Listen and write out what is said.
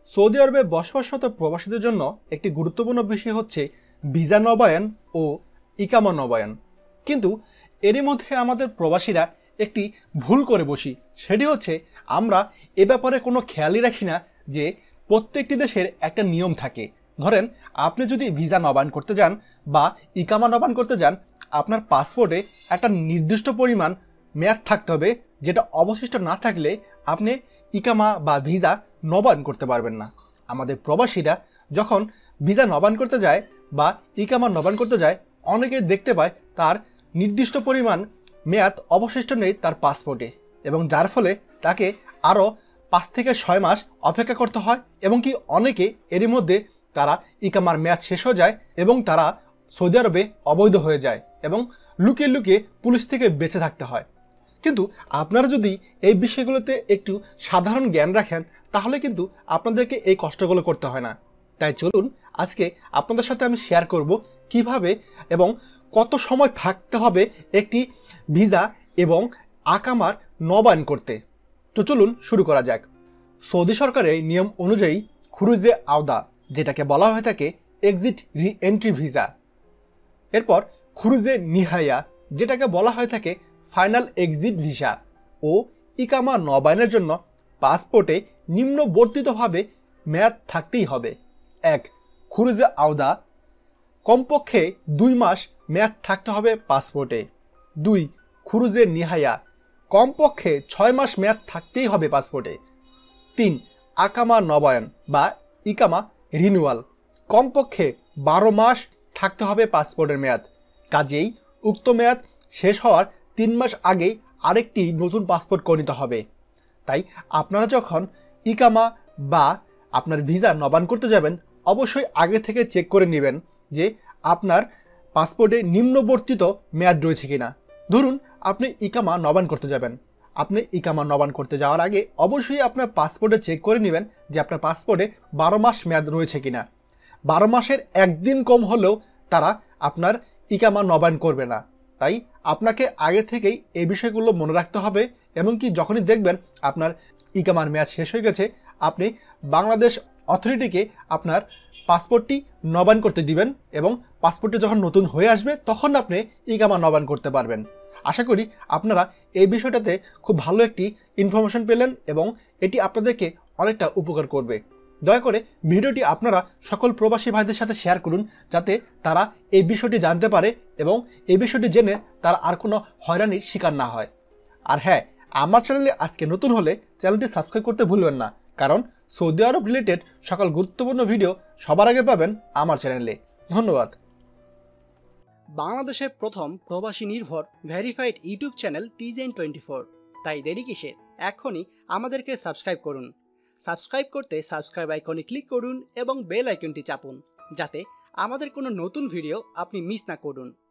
Saudi আরবে বসবাসরত প্রবাসীদের জন্য একটি গুরুত্বপূর্ণ বিষয় হচ্ছে ভিসা নবায়ন ও ইকামা নবায়ন। কিন্তু এরই মধ্যে আমাদের প্রবাসীরা একটি ভুল করে বসি, সেটি হচ্ছে আমরা এ ব্যাপারে কোনো খেয়ালই রাখি না যে প্রত্যেকটি দেশের একটা নিয়ম থাকে। ধরেন আপনি যদি ভিসা নবায়ন করতে যান বা ইকামা নবায়ন করতে যান, আপনার পাসপোর্টে একটা নির্দিষ্ট পরিমাণ মেয়াদ থাকতে হবে, যেটা অবশিষ্ট না থাকলে আপনি ইকামা বা ভিসা নবায়ন করতে পারবেন না। আমাদের প্রবাসীরা যখন ভিসা নবায়ন করতে যায় বা ইকামা নবায়ন করতে যায়, অনেকে দেখতে পায় তার নির্দিষ্ট পরিমাণ মেয়াদ অবশিষ্ট নেই তার পাসপোর্টে, এবং যার ফলে তাকে আরও 5 থেকে 6 মাস অপেক্ষা করতে হয়, এবং কি অনেকে এরই মধ্যে তারা ইকামার মেয়াদ শেষ হয়ে যায় এবং তারা সৌদি আরবে অবৈধ হয়ে যায় এবং লুকিয়ে লুকিয়ে পুলিশ থেকে বেঁচে থাকতে হয়। কিন্তু আপনারা যদি এই বিষয়গুলোতে একটু সাধারণ জ্ঞান রাখেন, তাহলে কিন্তু আপনাদেরকে এই কষ্টগুলো করতে হয় না। তাই চলুন আজকে আপনাদের সাথে আমি শেয়ার করব কিভাবে এবং কত সময় থাকতে হবে একটি ভিসা এবং আকামার নবায়ন করতে। তো চলুন শুরু করা যাক। সৌদি সরকারের নিয়ম অনুযায়ী খুরুজে আওদা, যেটাকে বলা হয়ে থাকে এক্সিট রি এন্ট্রি ভিসা, এরপর খুরুজে নিহায়া, যেটাকে বলা হয়ে থাকে ফাইনাল এক্সিট ভিসা, ও ইকামা নবায়নের জন্য পাসপোর্টে নিম্নবর্তিতভাবে মেয়াদ থাকতেই হবে। 1. খুরুজে আওদা, কমপক্ষে 2 মাস মেয়াদ থাকতে হবে পাসপোর্টে। 2. খুরুজে নিহায়া, কমপক্ষে 6 মাস মেয়াদ থাকতেই হবে পাসপোর্টে। 3. আকামা নবায়ন বা ইকামা রিনিউয়াল, কমপক্ষে 12 মাস থাকতে হবে পাসপোর্টের মেয়াদ। কাজেই উক্ত মেয়াদ শেষ হওয়ার 3 মাস আগেই আরেকটি নতুন পাসপোর্ট করে নিতে হবে। তাই আপনারা যখন ইকামা বা আপনার ভিসা নবায়ন করতে যাবেন, অবশ্যই আগে থেকে চেক করে নেবেন যে আপনার পাসপোর্টে নিম্নবর্তিত মেয়াদ রয়েছে কিনা। ধরুন আপনি ইকামা নবায়ন করতে যাবেন, আপনি ইকামা নবায়ন করতে যাওয়ার আগে অবশ্যই আপনার পাসপোর্টে চেক করে নেবেন যে আপনার পাসপোর্টে 12 মাস মেয়াদ রয়েছে কিনা। 12 মাসের একদিন কম হলেও তারা আপনার ইকামা নবায়ন করবে না। তাই আপনাকে আগে থেকেই এই বিষয়গুলো মনে রাখতে হবে, এমনকি যখনই দেখবেন আপনার ইকামার মেয়াদ শেষ হয়ে গেছে, আপনি বাংলাদেশ অথরিটিকে আপনার পাসপোর্টটি নবায়ন করতে দিবেন, এবং পাসপোর্টটি যখন নতুন হয়ে আসবে তখন আপনি ইকামা নবায়ন করতে পারবেন। আশা করি আপনারা এই বিষয়টাতে খুব ভালো একটি ইনফরমেশন পেলেন এবং এটি আপনাদেরকে অনেকটা উপকার করবে। দয়া করে ভিডিওটি আপনারা সকল প্রবাসী ভাইদের সাথে শেয়ার করুন, যাতে তারা এই বিষয়টি জানতে পারে এবং এই বিষয়টি জেনে তারা আর কোনো হয়রানির শিকার না হয়। আর হ্যাঁ, আমার চ্যানেলে আজকে নতুন হলে চ্যানেলটি সাবস্ক্রাইব করতে ভুলবেন না, কারণ সৌদি আরব রিলেটেড সকল গুরুত্বপূর্ণ ভিডিও সবার আগে পাবেন আমার চ্যানেলে। ধন্যবাদ। বাংলাদেশের প্রথম প্রবাসী নির্ভর ভেরিফাইড ইউটিউব চ্যানেল TJN24। তাই দেরি কিসের, এখনই আমাদেরকে সাবস্ক্রাইব করুন। সাবস্ক্রাইব করতে সাবস্ক্রাইব আইকনে ক্লিক করুন এবং বেল আইকনটি চাপুন, যাতে আমাদের কোনো নতুন ভিডিও আপনি মিস না করুন।